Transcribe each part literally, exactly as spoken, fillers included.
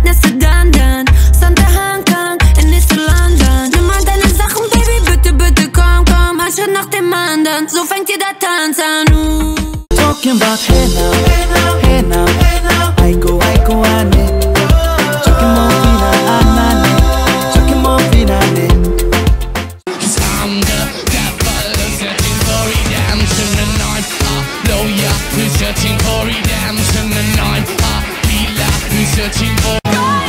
nächste dann, dann Santa Hongkong, in nächste London. Nimm mal deine Sachen, Baby, bitte, bitte komm, komm. Ein Schritt nach dem anderen, so fängt jeder Tanz an. uh. Talking about hey now, hey now, hey now, I go, I go, I need. Talking more fina, I need. Talking more fina, I need. Cause I'm the devil searching for redemption, and I'm a lawyer who's searching for redemption, and I'm a healer who's searching for.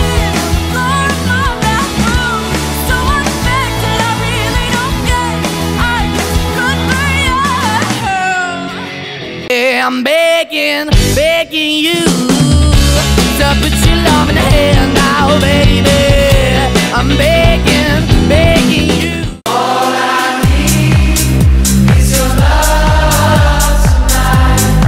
I'm begging, begging you to put your love in the hand now, baby. I'm begging, begging you. All I need is your love tonight.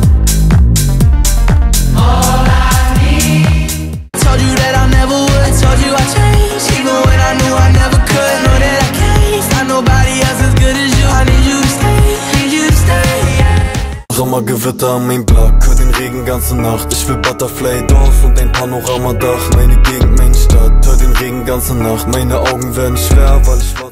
All I need. Told you that I never would. Told you I changed, even when I knew I never could. Know that I can't find nobody else as good as you. I need you to stay, need you to stay. Sommergewitter an mein Block, hör den Regen ganze Nacht. Ich will Butterfly Dorf und ein Panoramadach. Meine Gegend, meine Stadt, hör den Regen ganze Nacht. Meine Augen werden schwer, weil ich warte.